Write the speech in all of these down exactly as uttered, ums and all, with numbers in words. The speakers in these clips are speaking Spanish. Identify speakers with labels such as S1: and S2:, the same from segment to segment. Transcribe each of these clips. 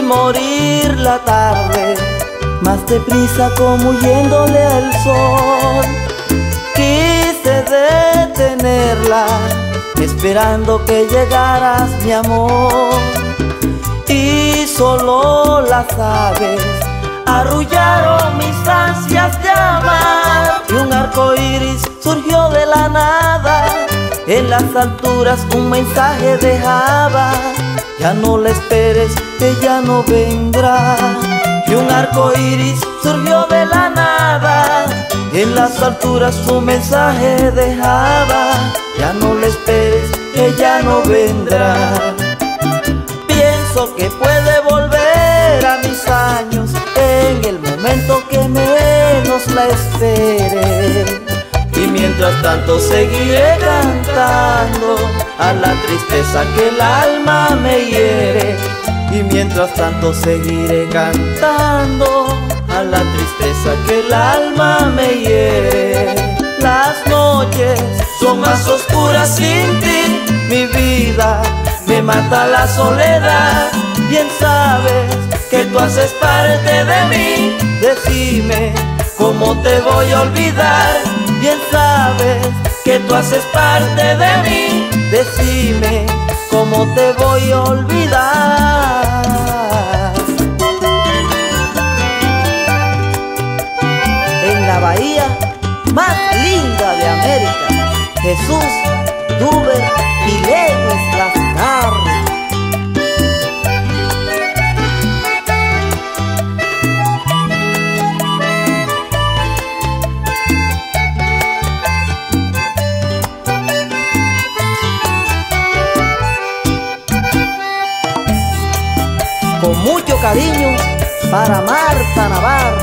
S1: morir la tarde, más deprisa como huyéndole al sol. Quise detenerla, esperando que llegaras, mi amor. Y solo las aves arrullaron mis ansias de amar. Y un arco iris surgió de la nada, en las alturas un mensaje dejaba: ya no la esperes, ella no vendrá. Y un arco iris surgió de la nada, en las alturas un mensaje dejaba: ya no la esperes, ella no vendrá. Pienso que puede volver a mis años en el momento que menos la espere. Y mientras tanto seguiré cantando a la tristeza que el alma me hiere. Y mientras tanto seguiré cantando a la tristeza que el alma me hiere. Las noches son más oscuras sin ti, mi vida me mata la soledad. Bien sabes que tú haces parte de mí, decime cómo te voy a olvidar. Bien sabes que tú haces parte de mí, decime cómo te voy a olvidar. En la bahía más linda de América, Jesús, Duber y Lewis Lascarri. Con mucho cariño para Marta Navarro.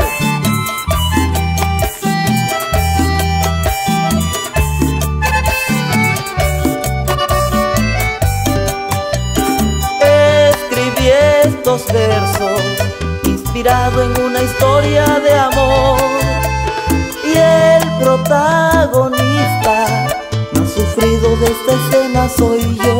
S1: Escribí estos versos inspirado en una historia de amor, y el protagonista más sufrido de esta escena soy yo.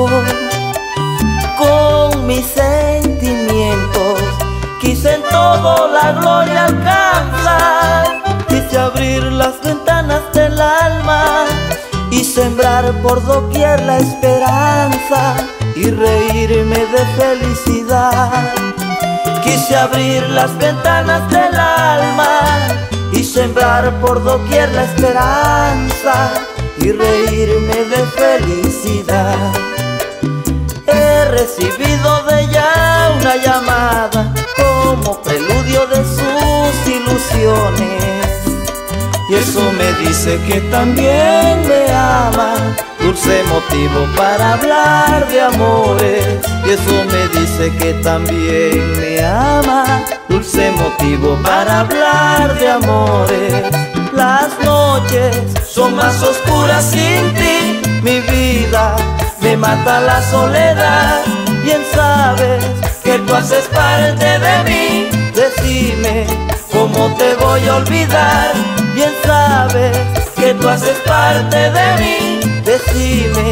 S1: Con mis sentimientos quise en todo la gloria alcanzar. Quise abrir las ventanas del alma y sembrar por doquier la esperanza y reírme de felicidad. Quise abrir las ventanas del alma y sembrar por doquier la esperanza y reírme de felicidad. He recibido de ella una llamada como preludio de sus ilusiones, y eso me dice que también me ama, dulce motivo para hablar de amores. Y eso me dice que también me ama, dulce motivo para hablar de amores. Las noches son más oscuras sin ti, mi vida me mata la soledad. Bien sabes que tú haces parte de mí, decime cómo te voy a olvidar. Bien sabes que tú haces parte de mí, decime